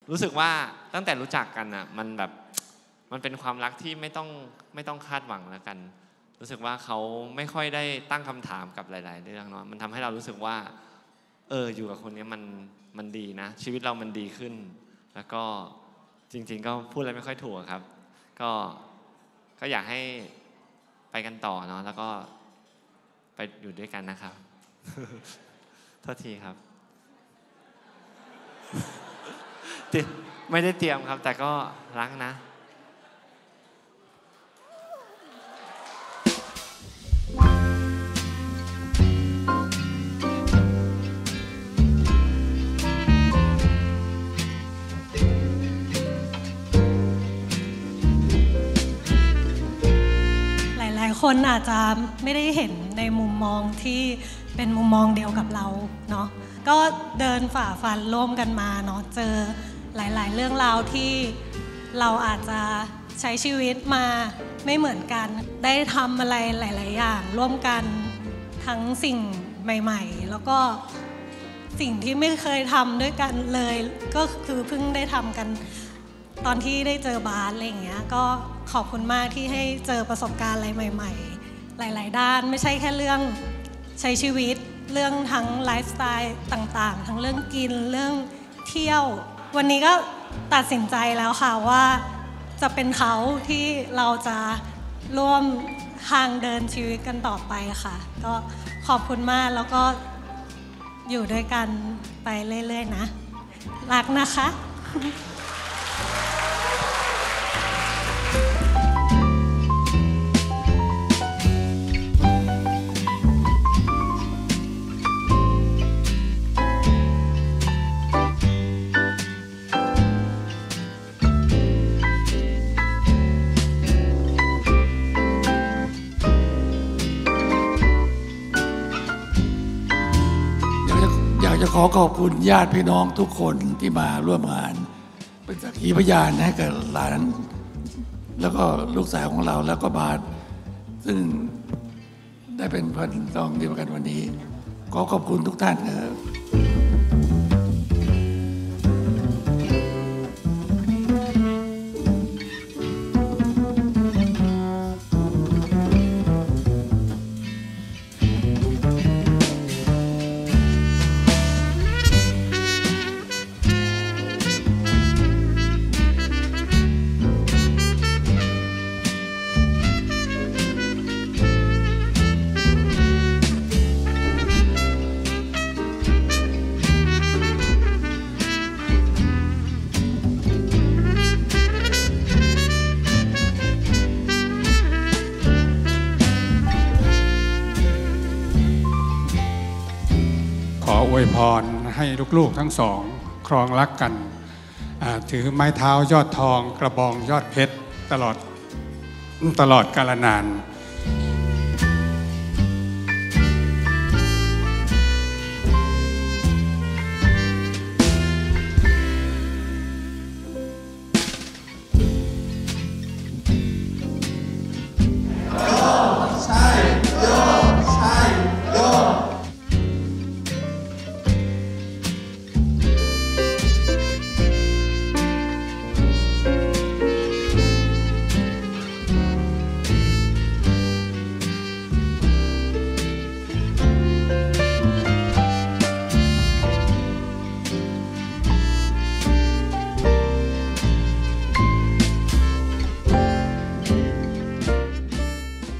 รู้สึกว่าตั้งแต่รู้จักกันอ่ะมันแบบมันเป็นความรักที่ไม่ต้องคาดหวังแล้วกันรู้สึกว่าเขาไม่ค่อยได้ตั้งคำถามกับหลายๆเรื่องเนาะมันทำให้เรารู้สึกว่าอยู่กับคนนี้มันดีนะชีวิตเรามันดีขึ้นแล้วก็จริงๆก็พูดอะไรไม่ค่อยถูกครับก็อยากให้ไปกันต่อเนาะแล้วก็ไปอยู่ด้วยกันนะครับ โทษทีครับ ไม่ได้เตรียมครับแต่ก็รักนะหลายๆคนอาจจะไม่ได้เห็นในมุมมองที่เป็นมุมมองเดียวกับเราเนาะก็เดินฝ่าฟันร่วมกันมาเนาะเจอหลายๆเรื่องราวที่เราอาจจะใช้ชีวิตมาไม่เหมือนกันได้ทำอะไรหลายๆอย่างร่วมกันทั้งสิ่งใหม่ๆแล้วก็สิ่งที่ไม่เคยทำด้วยกันเลยก็คือเพิ่งได้ทำกันตอนที่ได้เจอบาสอะไรอย่างเงี้ยก็ขอบคุณมากที่ให้เจอประสบการณ์อะไรใหม่ๆหลายๆด้านไม่ใช่แค่เรื่องใช้ชีวิตเรื่องทั้งไลฟ์สไตล์ต่างๆทั้งเรื่องกินเรื่องเที่ยววันนี้ก็ตัดสินใจแล้วค่ะว่าจะเป็นเขาที่เราจะร่วมทางเดินชีวิตกันต่อไปค่ะก็ขอบคุณมากแล้วก็อยู่ด้วยกันไปเรื่อยๆนะรักนะคะจะขอขอบคุณญาติพี่น้องทุกคนที่มาร่วมงานเป็นสักขีพยานให้กับหลานแล้วก็ลูกสาวของเราแล้วก็บาสซึ่งได้เป็นพันตองเดียวกันวันนี้ขอขอบคุณทุกท่านครับอวยพรให้ลูกๆทั้งสองครองรักกันถือไม้เท้ายอดทองกระบองยอดเพชรตลอดกาลนาน